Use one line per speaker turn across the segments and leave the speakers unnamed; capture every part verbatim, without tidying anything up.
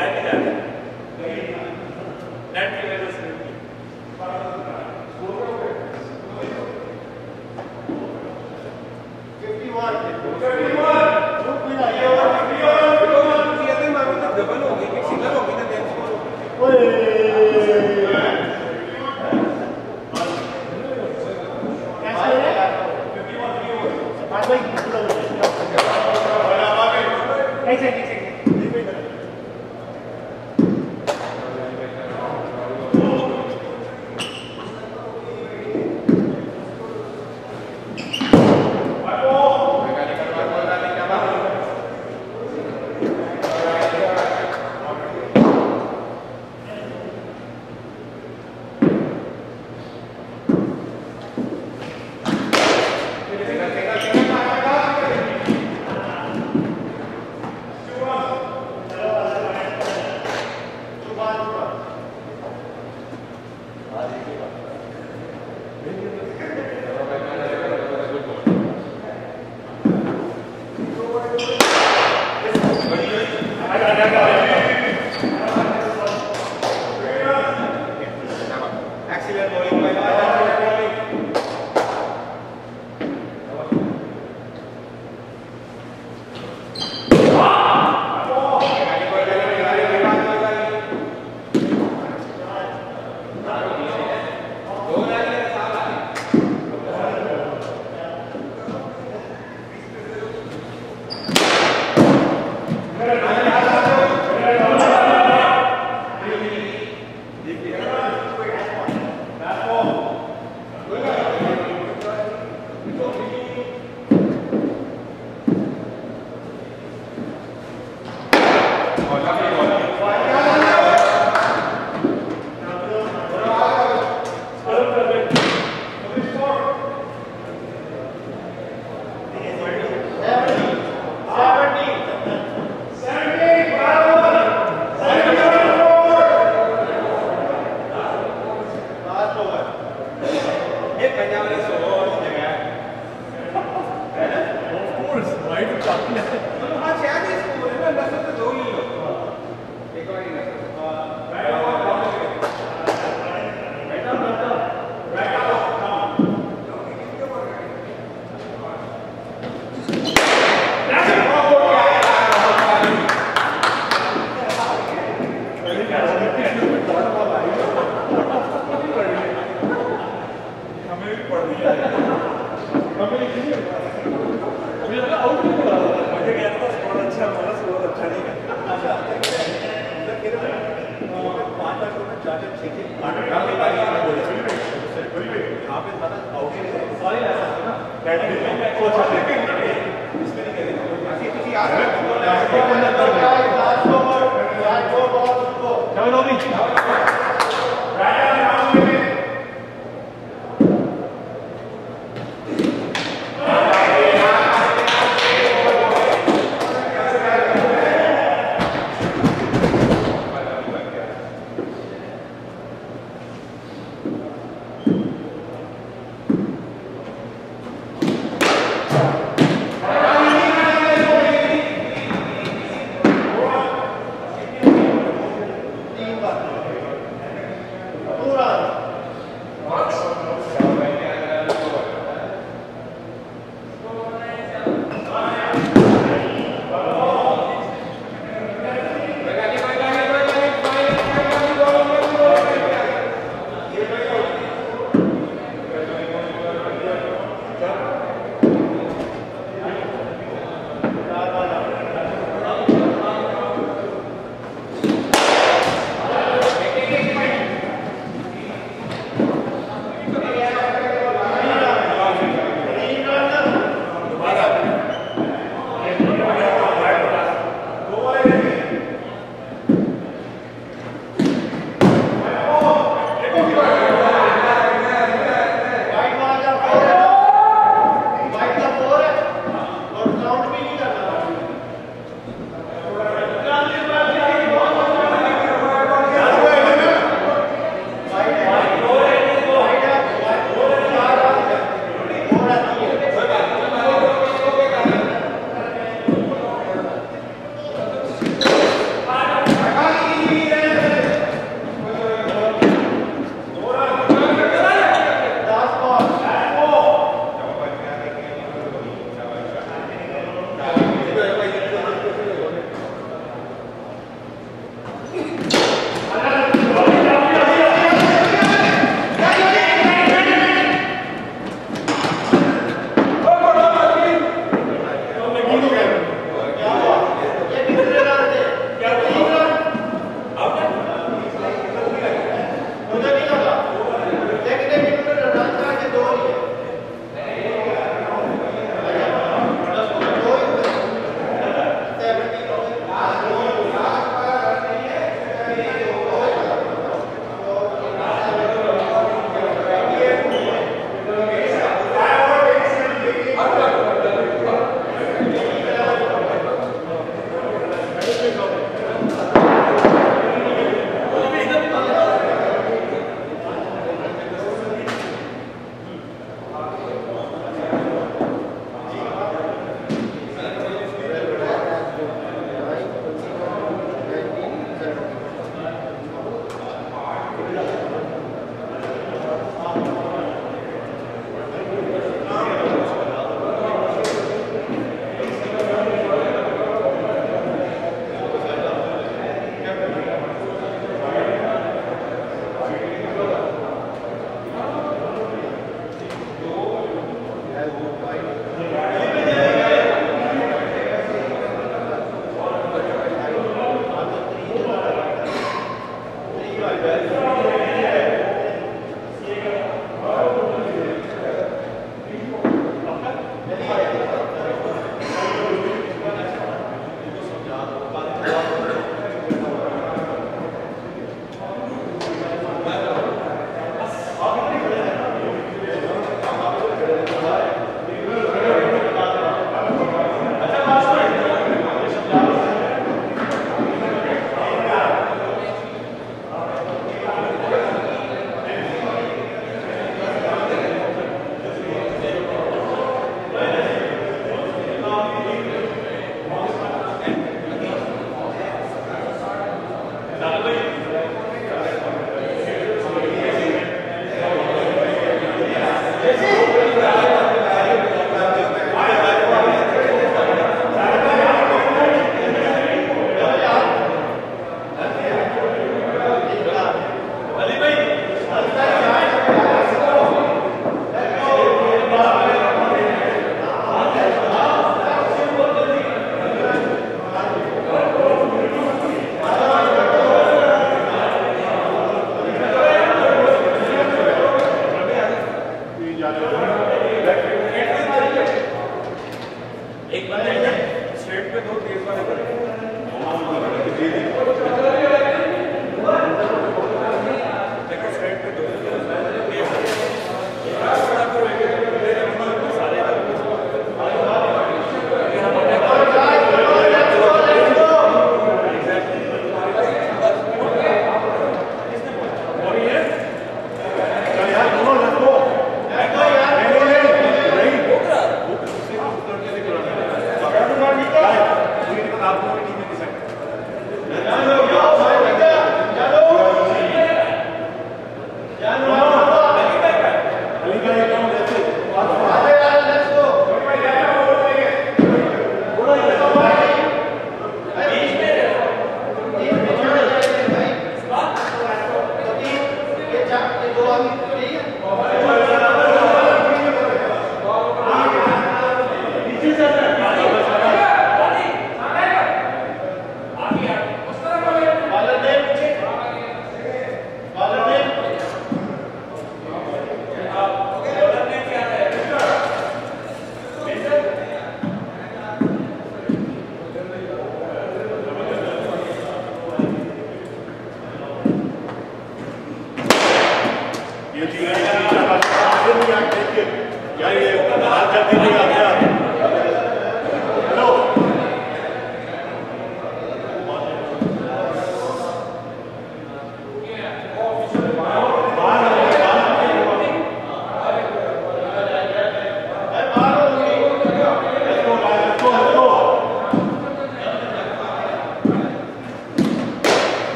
Thank you.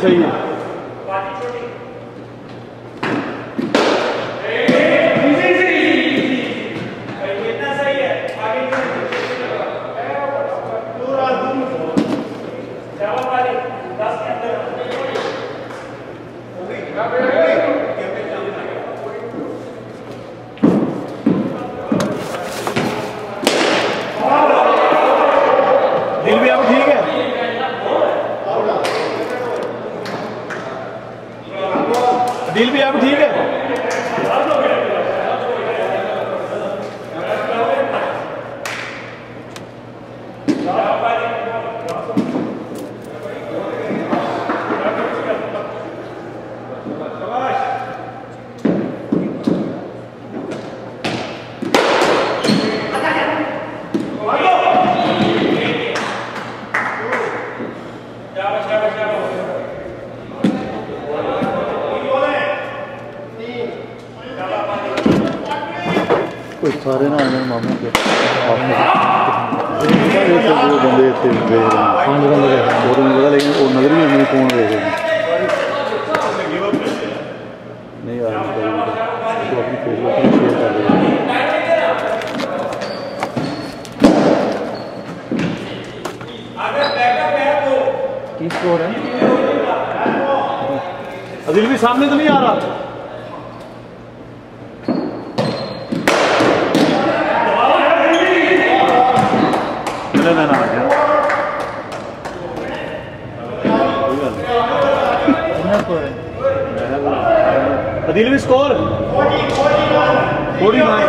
सही है। दिल भी अब ठीक है। दिल भी अब ठीक है।
कोई सारे ना आने मामू के बंदे इतने देख रहे हैं पाँच बंदे देख रहे हैं और नहीं पता लेकिन वो नजर भी हमें कौन देख रहे हैं नहीं यार तो अपनी फेसबुक में शेयर कर रहे हैं।
की स्कोर है? अदिल भी सामने तो नहीं आ रहा। ना आ गया अदिल भी स्कोर फोर्टी नाइन।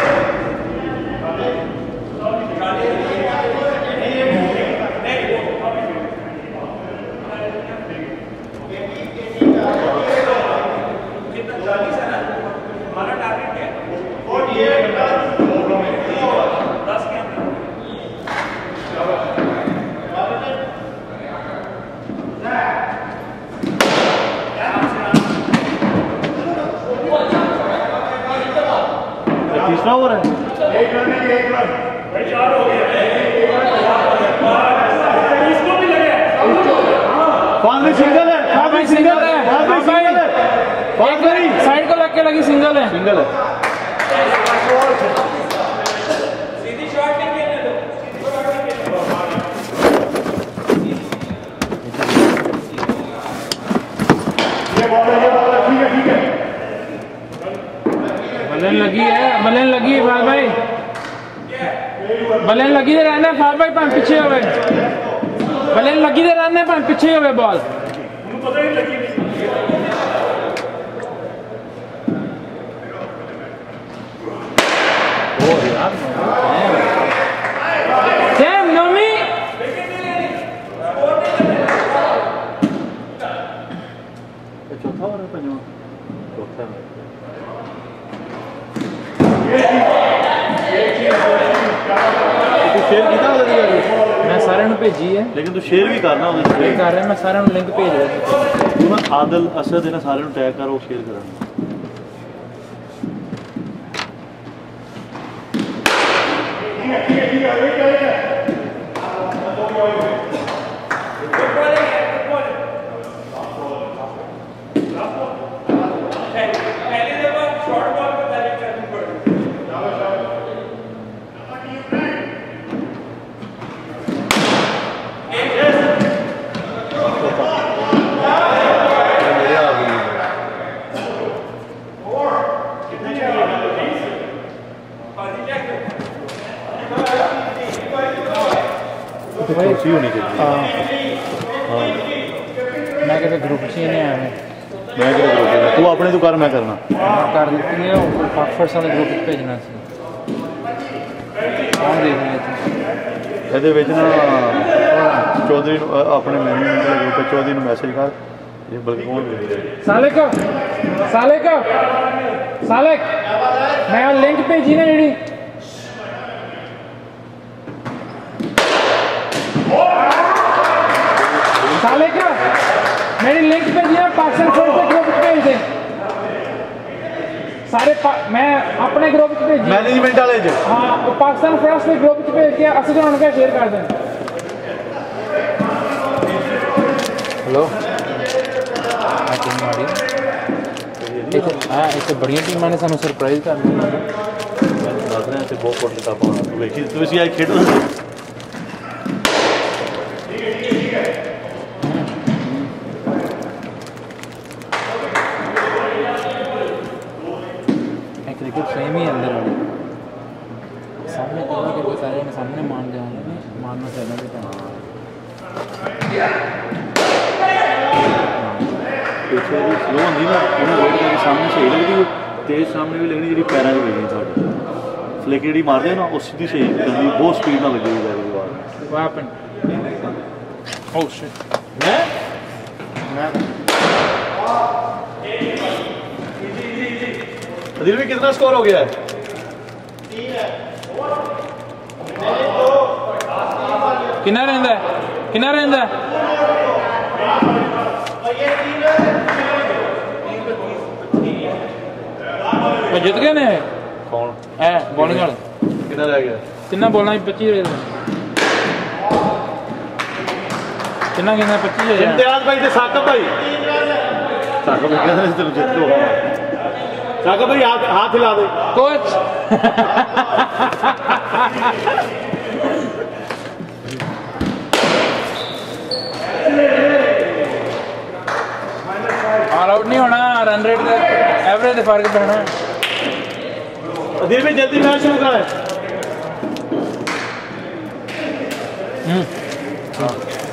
तीसरा ओवर है। एक रन है, एक रन भाई, चार हो गया। इसको भी लगे पांच सिंगल है, पांच सिंगल है, पांच सिंगल है, पांच करी साइड को लग के लगी सिंगल है, सिंगल है। सीधी शॉट नहीं खेलने दो, ये बॉल है, ये बॉल है, ठीक है ठीक है। बलन लगी है, बलन लगी है फाल भाई, बलन लगी दे रहना फाल भाई, पांच पीछे हो गए, बलन लगी दे रहना पांच पीछे हो गए बॉल। पता ही लगी ओ यार सेम नमी चौथा और पंजवा चौथा है। तू शेयर किया मैं सारे भेजी है, लेकिन तू शेयर भी करना शेयर कर रहा मैं सारे लिंक भेज रहा तू ना आदिल असद इन्हें सारे टैग कर, वो शेयर करना। होनी चाहिए। मैं कहते ग्रुप से नहीं आया, मैं कहते ग्रुप तू अपने तू कर, मैं करना कर लेती है फर्स्ट वाले ग्रुप भेजना सी कौन देख रहे थे ਇਹਦੇ ਵਿੱਚ ਨਾ चौधरी अपने मैनेजमेंट वाले ग्रुप चौधरी ਨੂੰ मैसेज कर, ये बल्कि कौन सालिक सालिक सालिक मैं लिंक भेजी ना जी सालिक मेरी लिंक भेजी है पाकिस्तान फर्स्ट के ग्रुप भेज दे सारे मैं अपने ग्रुप च भेजी मैनेजमेंट वाले च हाँ पाकिस्तान फर्स्ट के ग्रुप च भेज के असद उन्होंने शेयर कर दें। हेलो
माड़ी इतने हाँ इतने बड़िया टीमां ने सानू सरप्राइज करना
दस रहे हैं बहुत कोट किताब तू देखी तू इसी आज खेडो
क्रिकेट सेम ही अंदर वाली सामने कहीं के सारे ने सामने मान जाए मारना चाहिए
पीछे भी स्लो होंगी ना उन्हें रोड के सामने सही लगती तेज सामने भी लगनी जी पैरों में लगनी साढ़े फ्लिक जी मारते हैं ना वो सीधी सही लगती बहुत स्पीड में लगेगी बैग की बात
What happened? Oh shit.
मैं
मैं
अदिल भी कितना स्कोर हो गया है
कितना रहता है कितना रहता है मैं जित गए ने
कौन
है बॉलिंग वाले
कितना रह गया
कितना बोलना पच्चीस रहे कितना कितना पच्चीस
इम्तियाज भाई ते साकिब भाई साकिब भाई कहते हैं तेरे जित लो साकिब भाई हाथ हाथ हिला दे
कोच ऑल आउट नहीं होना रन रेट का एवरेज का फर्क पैना
अदिल भी जल्दी मैच शुरू करें
हम्म